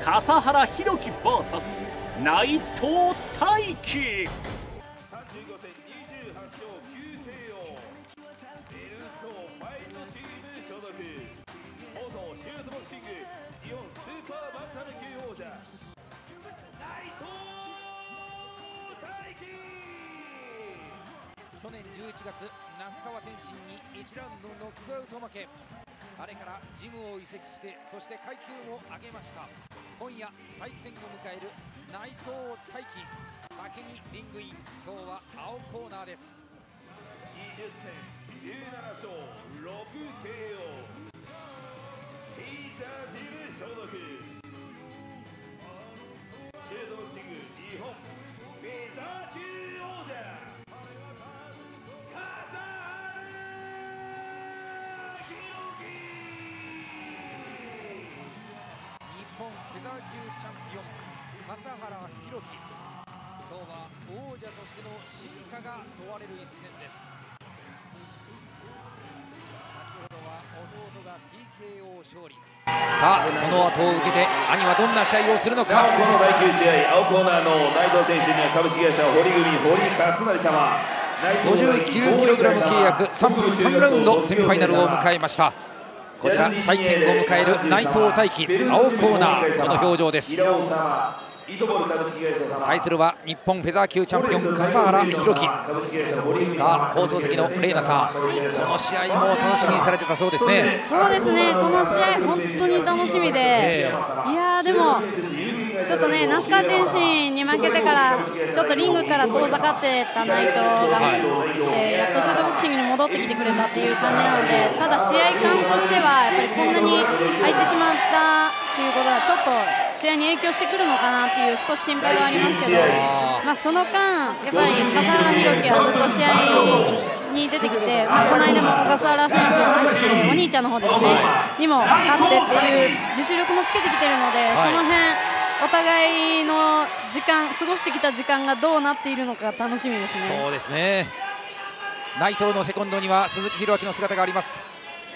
笠原弘樹 VS 内藤大輝。 去年11月、那須川天心に1ラウンドノックアウト負け。あれからジムを移籍して、そして階級も上げました。今夜再戦を迎える内藤大輝、先にリングイン。今日は青コーナーです。 20戦17勝6 KO、 シーザージム所属、シュートボクシング日本フェザー級王者笠原弘樹。 日本フェザー級チャンピオン笠原弘樹、今日は王者としての進化が問われる一戦です。先ほどは弟が TKO 勝利。さあその後を受けて兄はどんな試合をするのか。 この第9試合、青コーナーの内藤選手には株式会社堀組堀勝成様、 59kg 契約3分3ラウンドセミファイナルを迎えました。こちら再戦を迎える内藤大輝、青コーナー、この表情です。対するは日本フェザー級チャンピオン笠原弘樹。さあ放送席のレイナさん、この試合も楽しみにされてたそうですね。 そうですね、この試合本当に楽しみで、いやーでもちょっとね、那須川天心に負けてからちょっとリングから遠ざかってた内藤が、やっとシュートボクシングに戻ってきてくれたっていう感じなので、ただ試合感としてはやっぱりこんなに空いてしまったっていうことはちょっと試合に影響してくるのかなっていう少し心配はありますけど、まあその間やっぱり笠原弘樹はずっと試合に出てきて、この間も小笠原選手、お兄ちゃんの方ですねにも勝ってっていう実力もつけてきてるので、その辺お互いの時間、過ごしてきた時間がどうなっているのか楽しみですね。 そうですね。内藤のセコンドには鈴木弘明の姿があります。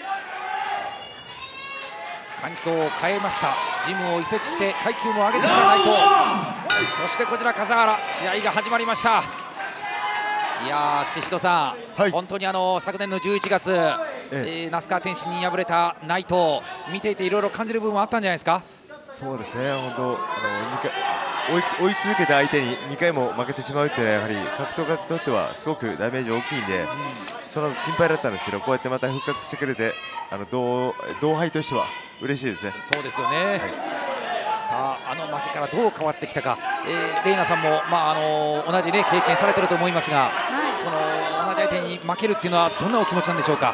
環境を変えました。ジムを移籍して階級も上げてきた内藤、そしてこちら笠原、試合が始まりました。いやー、宍戸さん、はい、本当に昨年の11月、那須川天心に敗れた内藤、見ていていろいろ感じる部分はあったんじゃないですか。 そうですね、本当追い続けた相手に2回も負けてしまうっていうのはやはり格闘家にとってはすごくダメージ大きいんで、その後心配だったんですけど、こうやってまた復活してくれて同輩としては嬉しいですね。 そうですよね、はい、さあ負けからどう変わってきたか、レイナさんも、同じ、ね、経験されてると思いますが、この同じ相手に負けるっていうのはどんなお気持ちなんでしょうか。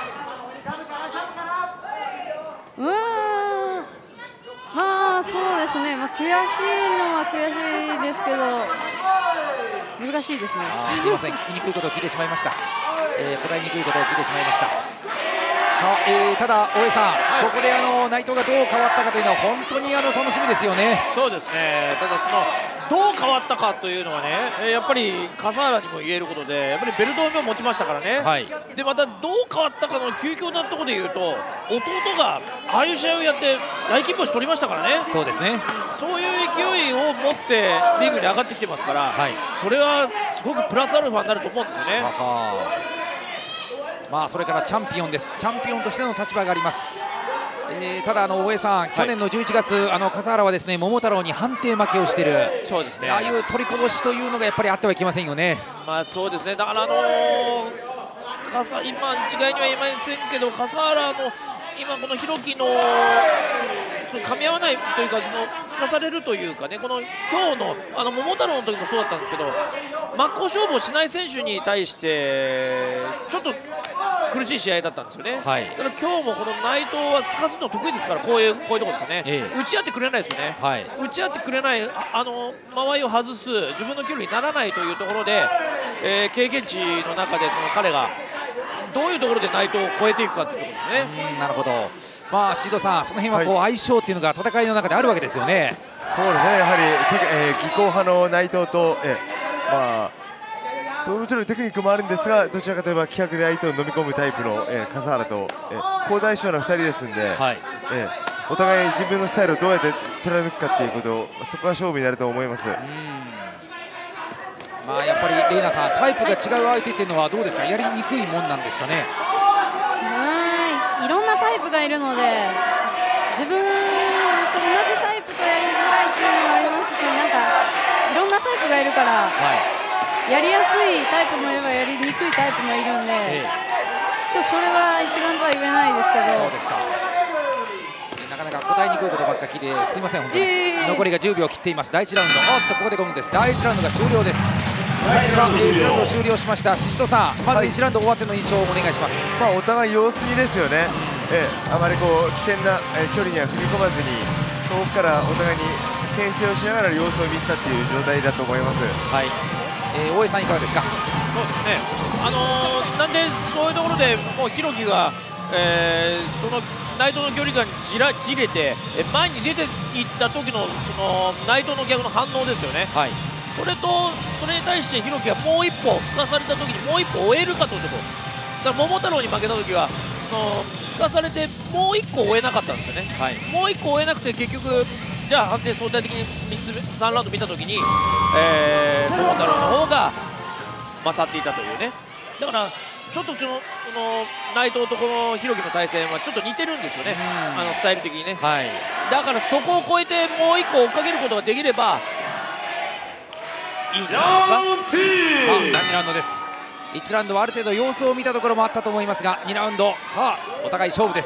そうですね、悔しいのは悔しいですけど難しいですね。 すみません、聞きにくいことを聞いてしまいました。答えにくいことを聞いてしまいました。さあ、ただ大江さん、ここで内藤がどう変わったかというのは本当に楽しみですよね。 そうですね。ただどう変わったかというのはね、やっぱり笠原にも言えることで、やっぱりベルトを持ちましたからね、はい、でまたどう変わったかの究極なところでいうと、弟がああいう試合をやって大金星取りましたからね。 そうですね、 そういう勢いを持ってリングに上がってきてますから、はい、それはすごくプラスアルファになると思うんですよね。 それからチャンピオンです。チャンピオンとしての立場があります。ただ大江さん、去年の11月、笠原はですね桃太郎に判定負けをしている。 そうですね、 ああいう取りこぼしというのがやっぱりあってはいけませんよね。 そうですね。だから今一概には言えませんけど、笠原の今この弘樹の噛み合わないというか、すかされるというかね、この今日の桃太郎の時もそうだったんですけど、真っ向勝負をしない選手に対してちょっと苦しい試合だったんですよね。はい、だから今日もこの内藤はすかすの得意ですから、こういうところですよね、打ち合ってくれないですよね、はい、打ち合ってくれない、間合いを外す、自分の距離にならないというところで、経験値の中でこの彼がどういうところで内藤を超えていくかというところですね。 なるほど、宍戸さん、その辺は相性っていうのが戦いの中であるわけですよね。 そうですね、やはり技巧派の内藤と、もちろんテクニックもあるんですが、どちらかといえば気迫で相手を飲み込むタイプの笠原と好相性な2人ですので、 お互い自分のスタイルをどうやって貫くかっていうことを、そこが勝負になると思います。 まあやっぱりレイナさん、タイプが違う相手っていうのはどうですか、やりにくいもんなんですかね。 いろんなタイプがいるので、自分と同じタイプとやりづらいっていうのもありますし、なんかいろんなタイプがいるから、やりやすいタイプもいればやりにくいタイプもいるんで、ちょっとそれは一丸とは言えないですけど。 そうですか。なかなか答えにくいことばっか聞いてすみません、本当に。残りが10秒切っています。第1ラウンド、ここでゴングです。第1ラウンドが終了です。さあ、1ラウンド終了しました。宍戸さん、まず1ラウンド終わっての印象をお願いします。 まあお互い様子見ですよね。あまりこう危険な距離には踏み込まずに、遠くからお互いに牽制をしながら様子を見せたっていう状態だと思います。 はい。大江さんいかがですか。 そうですね。なんでそういうところでもう弘樹が、その内藤の距離感にじれて前に出ていった時のその内藤の逆の反応ですよね。 はい。 それに対して弘樹がもう一歩すかされた時にもう一歩追えるかというところ。だから桃太郎に負けた時はすかされてもう一個追えなかったんですよね。はい、もう一個追えなくて結局じゃあ判定相対的に3ラウンド見た時に、桃太郎の方が勝っていたというね。だからちょっとその内藤とこの弘樹の対戦はちょっと似てるんですよね、スタイル的にね。はい、だからそこを超えてもう一個追っかけることができればいいんじゃないですか。 第2ラウンドです。1ラウンドはある程度様子を見たところもあったと思いますが、2ラウンド、さあお互い勝負です。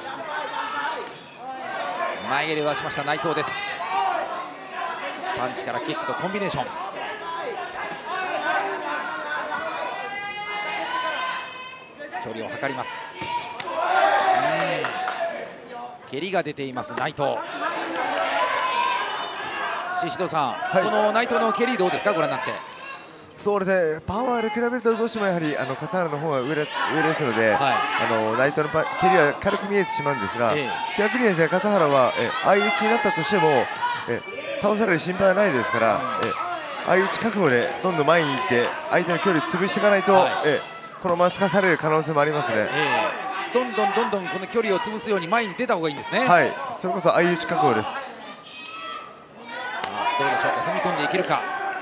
前襟を出しました内藤です。パンチからキックとコンビネーション。距離を測ります。蹴りが出ています内藤。宍戸さん、はい、この内藤の蹴りどうですか、ご覧になって。 そうですね、パワーで比べるとどうしてもやはり笠原の方が上ですので、はい、内藤の蹴りは軽く見えてしまうんですが、逆にですね、笠原は相打ちになったとしても倒される心配はないですから、相打ち覚悟でどんどん前に行って相手の距離を潰していかないと、はい、このまま透かされる可能性もありますね。 どんどんこの距離を潰すように前に出た方がいいんですね。 はい、それこそ相打ち覚悟です。 どうでしょうか、踏み込んでいけるか。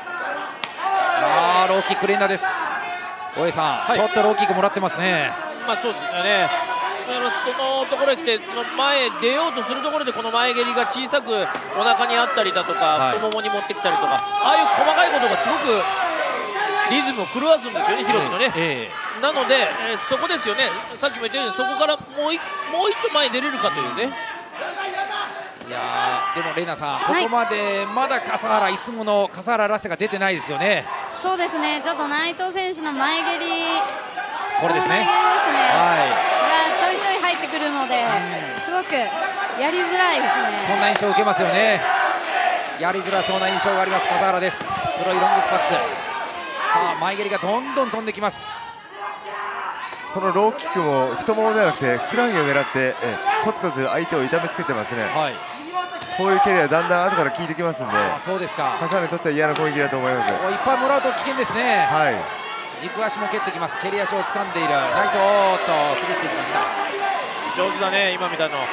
ローキック連打です。大江さん、はい、ちょっとローキックもらってますね。 まあそうですよね。そのところへ来て前出ようとするところでこの前蹴りが小さくお腹にあったりだとか、太ももに持ってきたりとか、ああいう細かいことがすごくリズムを狂わすんですよね、弘樹のね。なので、そこですよね、さっきも言ったようにそこからもう一丁前に出れるかというね。 いやでもレイナさん、ここまでまだ笠原、いつもの笠原らしさが出てないですよね。 そうですね、ちょっと内藤選手の前蹴り、 これですね、 がちょいちょい入ってくるので、すごくやりづらいですね。 そんな印象を受けますよね。やりづらそうな印象があります笠原です。黒いロングスパッツ。さあ前蹴りがどんどん飛んできます。 このローキックも太ももではなくてふくらはぎを狙ってコツコツ相手を痛めつけてますね。はい、こういう蹴りはだんだん後から効いてきますんで、 そうですか、 笠原にとっては嫌な攻撃だと思います。 いっぱいもらうと危険ですね。 はい、 軸足も蹴ってきます。蹴り足を掴んでいる内藤と崩していきました。 上手だね、今みたいな。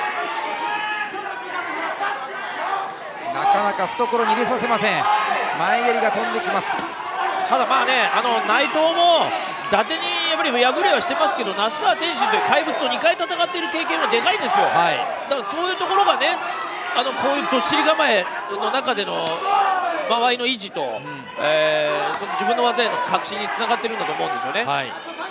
なかなか懐に入れさせません。前蹴りが飛んできます。 ただまあね、内藤も伊達にやっぱり敗れはしてますけど、夏川天心という怪物と2回戦っている経験はでかいんですよ。はい、だからそういうところがね、こういうどっしり構えの中での間合いの維持と、その自分の技への確信につながっているんだと思うんですよね。はい、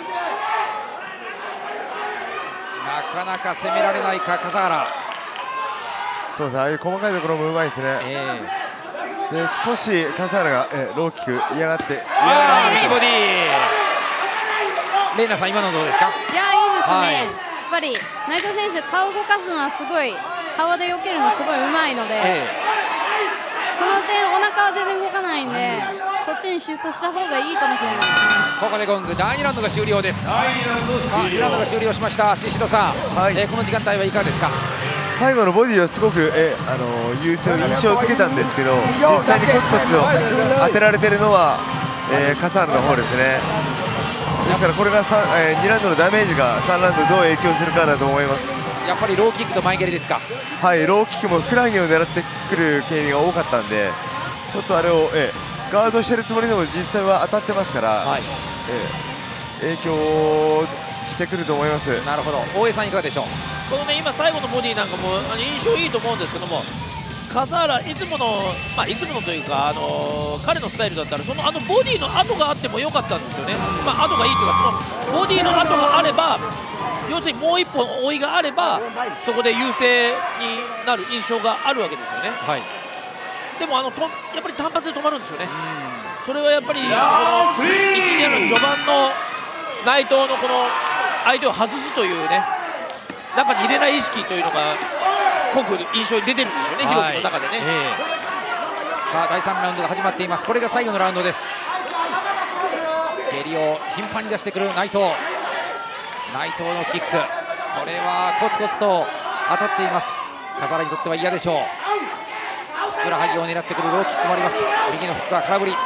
なかなか攻められないか笠原。 そうですね、ああいう細かいところもうまいですね。で少し笠原がローキック嫌がって、 ボディレイナさん、今のどうですか。 いや、いいですね、はい、やっぱり内藤選手、顔を動かすのはすごい、顔で避けるのすごいうまいので、その点、お腹は全然動かないんで、そっちにシュートした方がいいかもしれないですね。 ここでゴング、第2ラウンドが終了です。2ラウンドが終了しました。宍戸さん、はい、この時間帯はいかがですか。 最後のボディはすごく優勢を印象づけたんですけど、実際にコツコツを当てられているのは笠原の方ですね。ですからこれが2ラウンドのダメージが3ラウンドどう影響するかだと思います。 やっぱりローキックと前蹴りですか。 はい、ローキックもふくらはぎを狙ってくる経緯が多かったんで、ちょっとあれを、ガードしてるつもりでも実際は当たってますから、はい、影響してくると思います。 なるほど。大江さんいかがでしょう。 このね、今最後のボディなんかも印象いいと思うんですけども、笠原いつもの、いつものというか、彼のスタイルだったらそのボディの跡があってもよかったんですよね。跡がいいというか、そのボディの跡があれば、要するにもう一本追いがあればそこで優勢になる印象があるわけですよね。はい、でもやっぱり単発で止まるんですよね。それはやっぱりこの1、2の序盤の内藤のこの相手を外すというね、中に入れない意識というのが濃く印象に出てるんでしょうね、弘樹の中でね。 さあ第3ラウンドが始まっています。これが最後のラウンドです。蹴りを頻繁に出してくる内藤。内藤のキック、これはコツコツと当たっています。笠原にとっては嫌でしょう。ふくらはぎを狙ってくるローキックもあります。右のフックは空振り。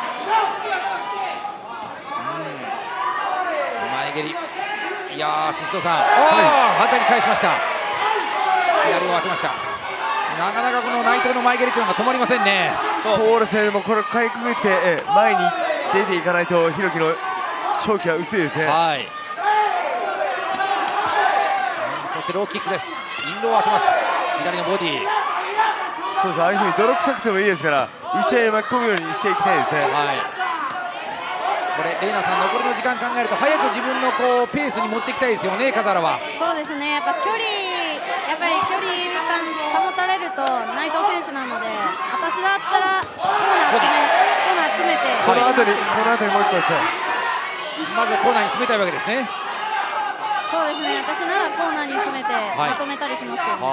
前蹴り、いやー、宍戸さん、反対に返しました。左を当てました。なかなかこの内藤の前蹴りというのが止まりませんね。 そうですね、でもこれかいくぐって前に出ていかないと弘樹の勝機は薄いですね。はい、 そしてローキックです。インローを当てます。左のボディ。 そうです、ああいうふうに泥臭くてもいいですから打ち合い巻き込むようにしていきたいですね。はい、 これレイナさん、残りの時間考えると早く自分のペースに持っていきたいですよね、笠原は。 そうですね、やっぱり距離感保たれると内藤選手なので、私だったらコーナー詰めて、 この後にもう一個ですね。 まずコーナーに詰めたいわけですね。 そうですね、私ならコーナーに詰めてまとめたりしますけど、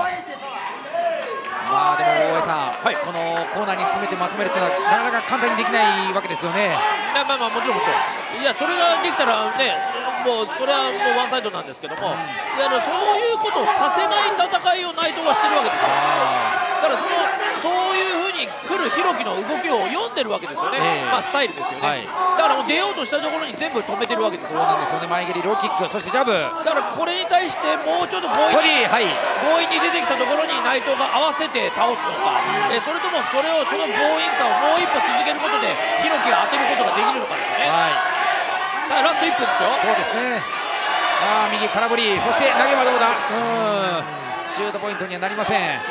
でも大江さん、このコーナーに詰めてまとめるというのはなかなか簡単にできないわけですよね。 もちろんいや、それができたらね、もうそれはもうワンサイドなんですけども、そういうことをさせない戦いを内藤はしてるわけですよ。だからそういうふうに来る弘樹の動きを読んでるわけですよね。スタイルですよね。だからもう出ようとしたところに全部止めてるわけですよ。 そうなんですよね。前蹴り、ローキック、そしてジャブ。 だからこれに対してもうちょっと強引に出てきたところに内藤が合わせて倒すのか、それともその強引さをもう一歩続けることで弘樹が当てることができるのかですね。だからラスト1分ですよ。 そうですね。右空振り、そして投げはどうだ。シュートポイントにはなりません。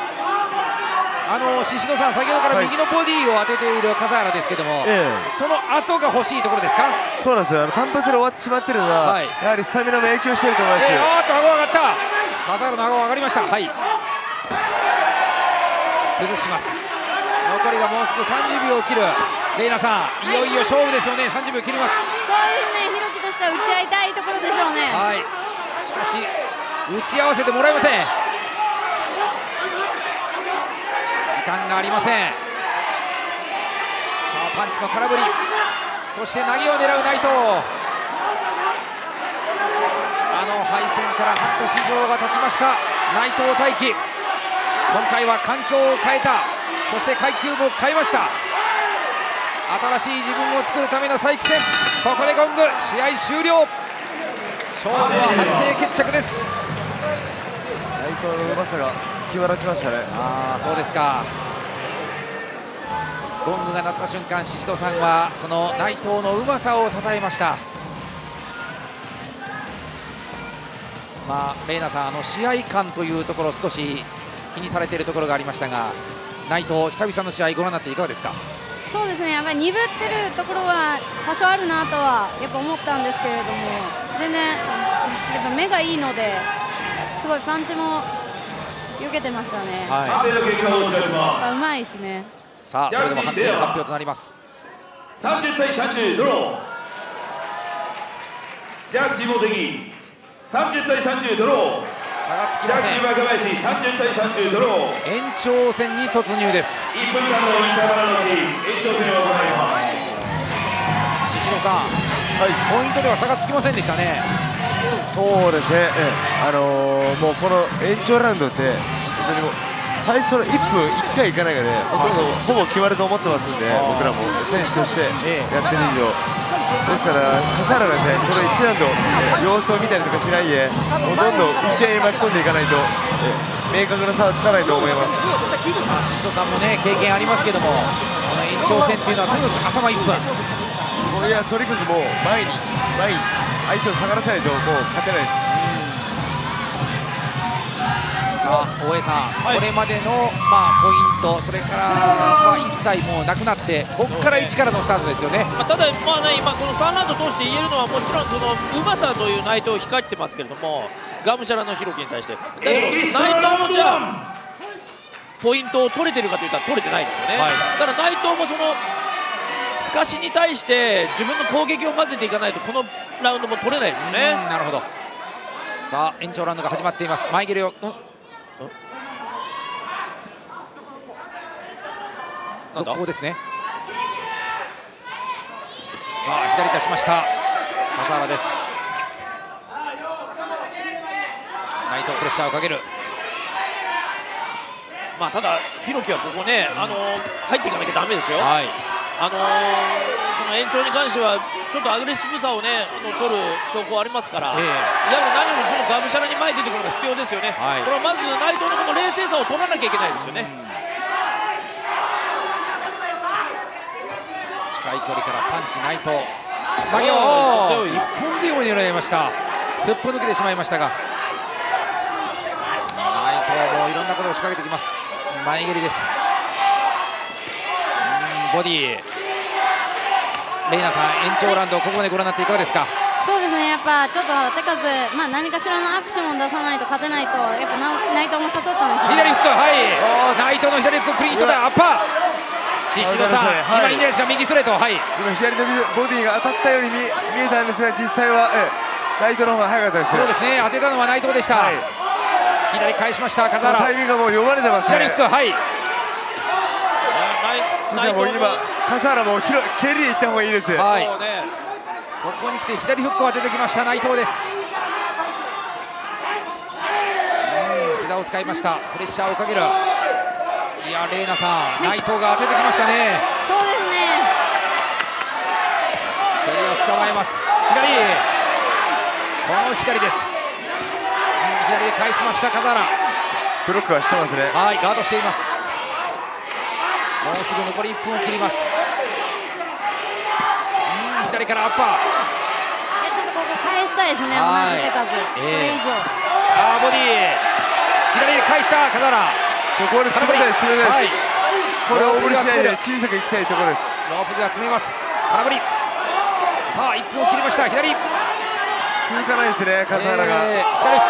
宍戸さん、先ほどから右のボディを当てている笠原ですけども、その後が欲しいところですか。 そうなんですよ、単発で終わってしまっているのは、やはりスタミナも影響していると思います。 顎上がった。笠原の顎上がりました。崩します。残りがもうすぐ30秒を切る。レイナさん、いよいよ勝負ですよね。30秒切ります。 そうですね、弘樹としては打ち合いたいところでしょうね。 しかし打ち合わせてもらえません。時間がありません。さあパンチの空振り、そして投げを狙う内藤。敗戦から半年以上が経ちました内藤大輝。今回は環境を変えた、そして階級も変えました。新しい自分を作るための再起戦。ここでゴング、試合終了。勝負は判定決着です。 内藤のうまさが際立ちましたね。 そうですか。ゴングが鳴った瞬間、宍戸さんはその内藤のうまさを称えました。レイナさん、試合感というところ少し気にされているところがありましたが、内藤、久々の試合ご覧になっていかがですか。 そうですね、やっぱり鈍ってるところは多少あるなとはやっぱ思ったんですけれども、全然やっぱ目がいいので、すごいパンチも避けてましたね。うまいですね。 さあ、それでも判定発表となります。 30対30ドロー。ジャッジ茂木30対30ドロー。 差がつきません。 ジャッジ若林30対30ドロー。 延長戦に突入です。 1分間のインターバルのうち延長戦を行います。 宍戸さん、ポイントでは差がつきませんでしたね。 そうですね、もうこの延長ラウンドって本当にもう最初の1分1回いかないがね、ほぼ決まると思ってますんで、僕らも選手としてやってる以上、ですから笠原がですね、この1ラウンド様子を見たりとかしないで、もうどんどん打ち合いに巻き込んでいかないと明確な差はつかないと思います。 宍戸さんもね経験ありますけども、この延長戦っていうのはとにかく頭1分。 いや、とにかくもう前に相手を下がらせないともう勝てないです。 さあ大江さん、これまでの、ポイント、それからは一切もうなくなって、ここから一からのスタートですよね。 ただ、今この3ラウンド通して言えるのは、もちろんそのうまさという内藤を控えてますけれども、がむしゃらの弘樹に対して、だけど内藤もじゃあポイントを取れてるかといったら取れてないですよね。だから内藤もそのすかしに対して自分の攻撃を混ぜていかないとこのラウンドも取れないですよね。 なるほど。さあ延長ラウンドが始まっています。前蹴りを続行ですね。さあ左出しました笠原です。内藤プレッシャーをかける。 ただ弘樹はここね、入っていかなきゃだめですよ。この延長に関してはちょっとアグレッシブさをね取る兆候ありますから、何よりもちょっとがむしゃらに前に出てくるのが必要ですよね。これはまず内藤のこの冷静さを取らなきゃいけないですよね。 近い距離からパンチ内藤投げを一本背負いに狙いました。すっぽ抜けてしまいましたが、内藤もいろんなことを仕掛けてきます。前蹴りです。ボディレイナさん、延長ラウンドここまでご覧になっていかがですか。 そうですね、やっぱちょっと手数、何かしらのアクションを出さないと勝てないと、やっぱ内藤も悟ったんでしょうね。 左フック、内藤の左フッククリーンヒットだ。アッパー宍戸さん、今いいんじゃないですか。右ストレート、今左のボディが当たったように見えたんですが、実際は内藤の方が早かったです。 そうですね、当てたのは内藤でした。左返しました笠原。 タイミングがもう読まれてますね。 左フック、 もう今笠原も蹴りでいった方がいいです。 ここに来て左フックを当ててきました内藤です。膝を使いました。プレッシャーをかける。いやレイナさん、内藤が当ててきましたね。 そうですね、 蹴りを捕まえます。左、この左です。左で返しました笠原。 ブロックはしてますね。 ガードしています。もうすぐ残り1分を切ります。左からアッパー。 ちょっとここ返したいですね、同じ手数、それ以上。 ボディ左で返した笠原。 ここで詰めたいです。これは大振りしないで小さくいきたいところです。 ロープが詰めます。空振り。さあ1分を切りました。左続かないですね笠原が。 左フック。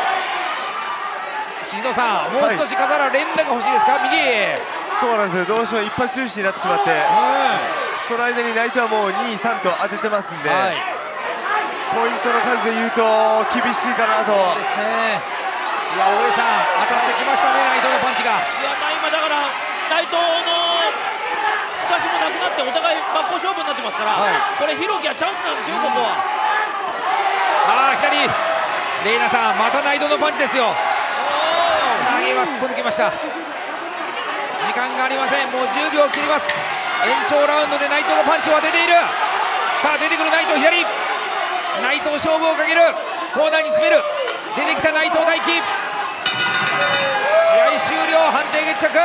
宍戸さん、もう少し笠原連打が欲しいですか。右。 そうなんですよ、どうしても一発重視になってしまって、その間に内藤はもう2、3と当ててますんで、ポイントの数でいうと厳しいかなと。 そうですね。いや大江さん、当たってきましたね内藤のパンチが。 今だから内藤のすかしもなくなってお互い真っ向勝負になってますから、これ弘樹はチャンスなんですよ、ここは。 左レイナさん、また内藤のパンチですよ。投げはすっぽ抜けました。時間がありません。もう10秒切ります。延長ラウンドで内藤のパンチを当てている。さあ出てくる内藤、左内藤勝負をかける。コーナーに詰める。出てきた内藤大輝。試合終了、判定決着。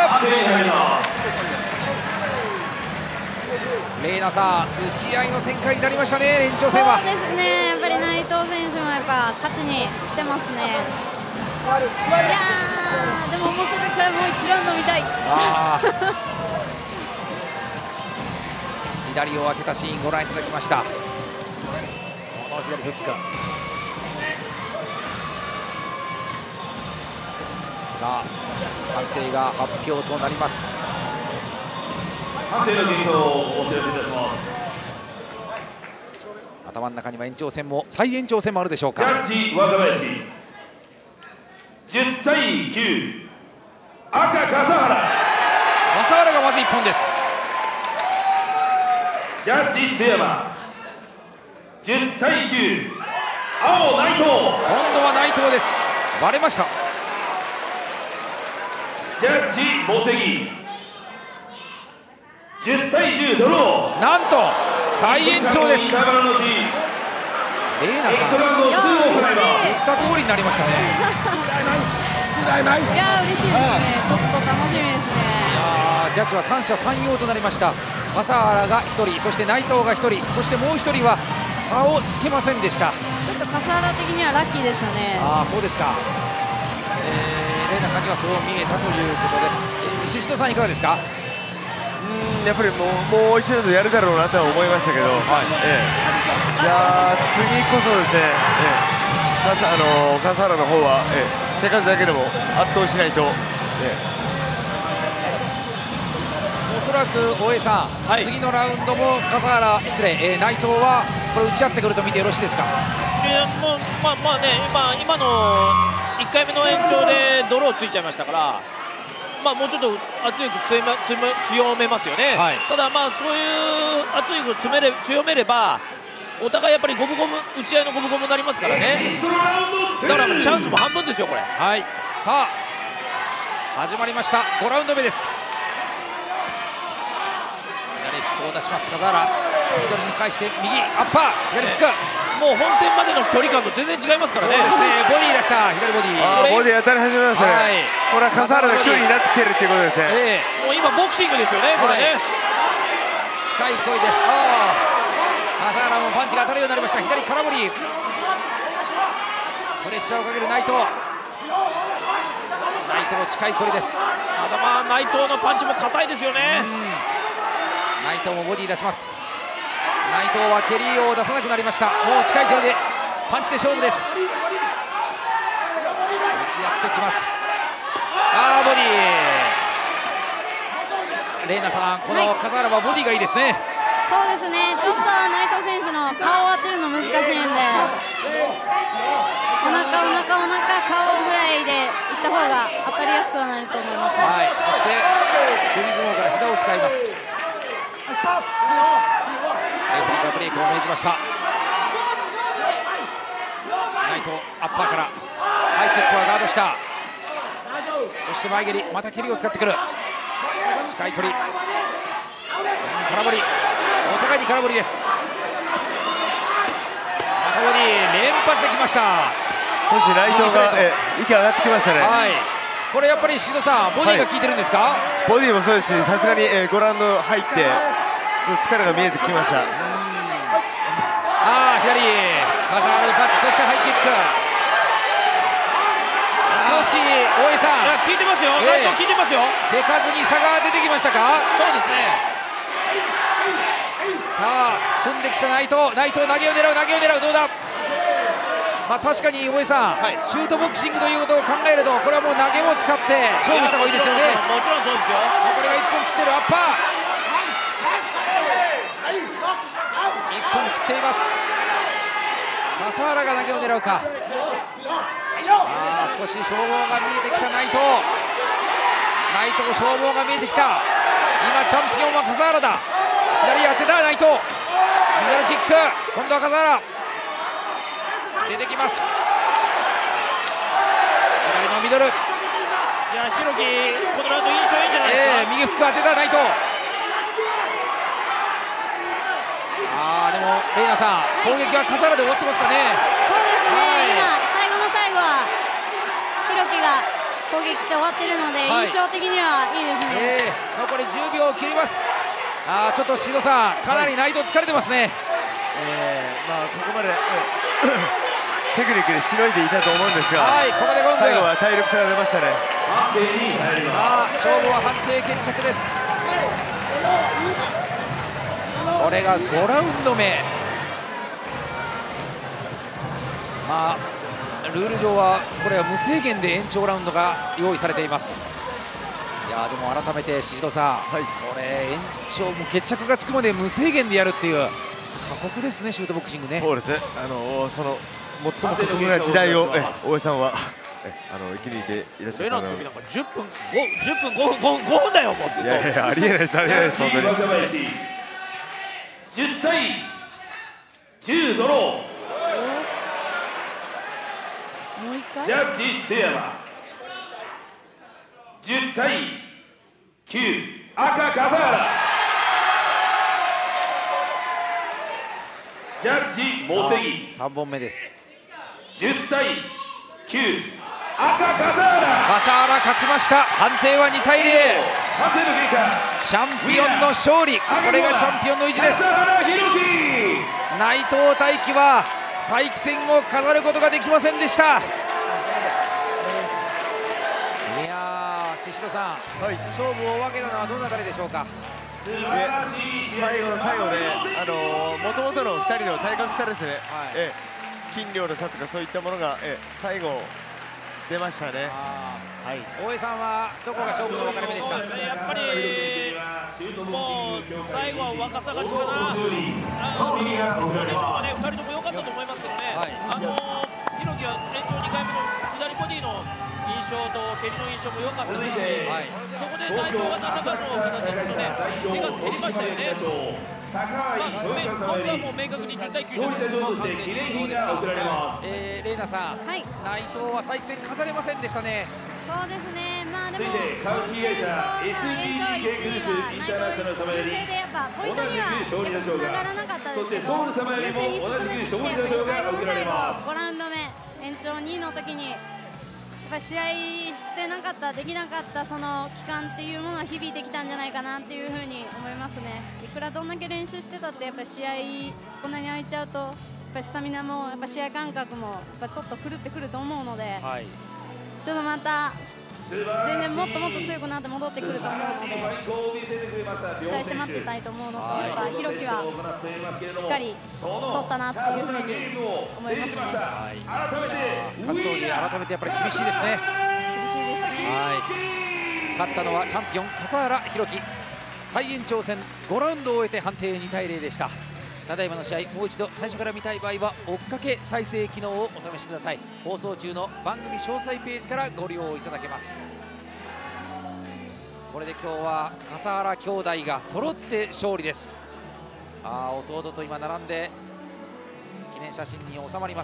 レイナさん、打ち合いの展開になりましたね、延長戦は。 そうですね、やっぱり内藤選手もやっぱ勝ちに来てますね。いやー、でも面白いからもう1ラウンド見たい。 左を当てたシーンご覧いただきました。この左フック。さあ判定が発表となります。 判定の結果をお知らせいたします。 頭の中には延長戦も再延長戦もあるでしょうか。 ジャッジ若林10対9、赤笠原。 笠原がまず1本です。 ジャッジ津山10対9、青内藤。 今度は内藤です。バレました。 ジャッジ茂木10対10ドロー。 なんと再延長です。 板原の字レイナエキストさんラウンド2を行います。 嬉しい言った通りになりましたね。 いや嬉しいですね。ちょっと楽しみですね。 ジャッジは三者三様となりました。笠原が1人、そして内藤が1人、そしてもう1人は差をつけませんでした。 ちょっと笠原的にはラッキーでしたね。 そうですか。レイナさんにはそう見えたということです。宍戸さんいかがですか。 やっぱりもう一度やるだろうなとは思いましたけど、いや次こそですね、笠原の方は、手数だけでも圧倒しないと。 おそらく大江さん、次のラウンドも笠原、失礼、内藤はこれ打ち合ってくると見てよろしいですか。 もうまあね、今の1回目の延長でドローついちゃいましたから、もうちょっと圧力強めますよね、ただ、そういう圧力強めれば、お互いやっぱり五分五分、打ち合いの五分五分になりますからね、だからチャンスも半分ですよ、これ。 さあ始まりました、5ラウンド目です。左フックを出します、笠原、ミドルに返して右アッパー、左フック、 もう本戦までの距離感と全然違いますからね。 そうですね、ボディ出した、左ボディ、 ボディ当たり始めましたね、これは笠原の距離になってきてるっていうことですね。 もう今、ボクシングですよね、これね。 近い声です。笠原もパンチが当たるようになりました。左空振り、プレッシャーをかける内藤、近い距離です。 ただ内藤のパンチも硬いですよね。 内藤もボディ出します。内藤は蹴りを出さなくなりました。もう近い距離でパンチで勝負です。打ち合ってきます。ボディ、レイナさん、この笠原はボディがいいですね。 そうですね、ちょっと内藤選手の顔を当てるの難しいんで、お腹、顔ぐらいでいった方が当たりやすくはなると思います。 そして首相撲から膝を使います。レフェリーがブレイクを命じました。内藤アッパーからハイキックはガードした。そして前蹴り、また蹴りを使ってくる。近い距離、空振り、お互いに空振りです。またボディ連発できました。 そして内藤が息上がってきましたね。 これやっぱり宍戸さん、ボディが効いてるんですか。 ボディもそうですし、さすがに5ラウンド入ってその力が見えてきました。 左、笠原のパンチ、そしてハイキック、少し大江さん、 効いてますよ、内藤効いてますよ。 手数に差が出てきましたか。 そうですね。 さあ組んできた内藤、投げを狙う、どうだ。確かに大江さん、シュートボクシングということを考えると、これはもう投げを使って勝負した方がいいですよね。 もちろんそうですよ。 残りが1分切ってる。アッパー、1分切っています。笠原が投げを狙うか。少し消耗が見えてきた内藤、消耗が見えてきた。今チャンピオンは笠原だ。左当てた内藤、ミドルキック、今度は笠原出てきます。左のミドル、 弘樹、このラウンド印象いいんじゃないですか。 右フック当てた内藤。でもレイナさん、攻撃は笠原で終わってますかね。 そうですね、今最後の最後は弘樹が攻撃して終わってるので、印象的にはいいですね。 残り10秒を切ります。ちょっと宍戸さん、かなり内藤疲れてますね。 ここまでテクニックでしのいでいたと思うんですが、 ここでゴング、 最後は体力差が出ましたね。 勝負は判定決着です。これが5ラウンド目。ルール上はこれは無制限で延長ラウンドが用意されています。でも改めて宍戸さん、これ延長も決着がつくまで無制限でやるっていう過酷ですね、シュートボクシングね。 そうですね、その最も過酷な時代を大江さんは生き抜いていらっしゃるかな。 10分5分だよ、もうずっと。 いやありえないです、本当に。 10対10ドロー。ジャッジ津山 10対9、赤笠原。ジャッジ茂木。 3本目です。 10対9、赤笠原。 笠原勝ちました。判定は2対0。 判定の結果、 チャンピオンの勝利。これがチャンピオンの意地です。 笠原弘樹。 内藤大輝は再起戦を飾ることができませんでした。いやー、宍戸さん、勝負を分けたのはどの中ででしょうか。 最後の最後で、もともとの2人の体格差ですね、筋量の差とかそういったものが、最後出ましたね。 大江さんはどこが勝負の分かれ目でした。 やっぱりもう最後は若さ勝ちかな。コンディションはね、2人とも良かったと思いますけどね、弘樹は延長2回目の左ボディの印象と蹴りの印象も良かったですし、そこで内藤が何らかの形でちょっとね、手が減りましたよね。僕はもう明確に10対9じゃないですか。 レイナさん、内藤は再起戦飾れませんでしたね。 そうですね、まあでも本戦と延長1位は内藤優勢で、やっぱポイントにはつながらなかったですけど、優勢に進めてきて、やっぱり最後の最後5ラウンド目延長2の時にやっぱり試合してなかった、できなかったその期間っていうものは響いてきたんじゃないかなっていうふうに思いますね。いくらどんだけ練習してたって、やっぱり試合こんなに空いちゃうと、やっぱりスタミナもやっぱ試合感覚もやっぱちょっと狂ってくると思うので、ちょっとまた全然もっともっと強くなって戻ってくると思うので、期待して待ってたいと思うのと、やっぱ弘樹はしっかり取ったなっていうふうに思いますね。 格闘技改めてやっぱり厳しいですね。 厳しいですね。 勝ったのはチャンピオン笠原弘樹。再延長戦5ラウンドを終えて判定2対0でした。ただいまの試合、もう一度最初から見たい場合は追っかけ再生機能をお試しください。放送中の番組詳細ページからご利用いただけます。これで今日は笠原兄弟が揃って勝利です。弟と今並んで記念写真に収まります。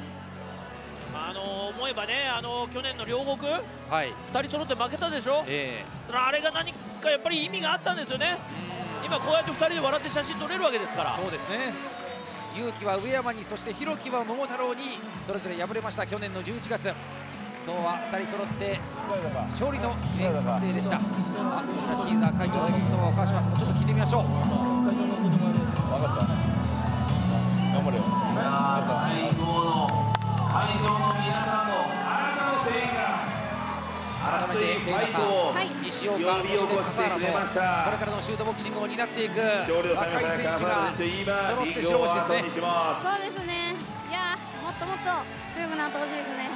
思えばね、去年の両国、2人揃って負けたでしょ、あれが何かやっぱり意味があったんですよね。今こうやって2人で笑って写真撮れるわけですから。 そうですね。勇気は上山に、そして弘樹は桃太郎にそれぞれ敗れました。去年の11月、今日は2人揃って勝利の記念撮影でした。こちらシーザー会長の言葉を交わします。ちょっと聞いてみましょう。分かった。頑張れよ。会場の皆さんのあなたの声援が改めてレイナさん、西岡、そして笠原とこれからのシュートボクシングを担っていく若い選手が揃って白星ですね。 そうですね。いやもっともっと強くなってほしいですね。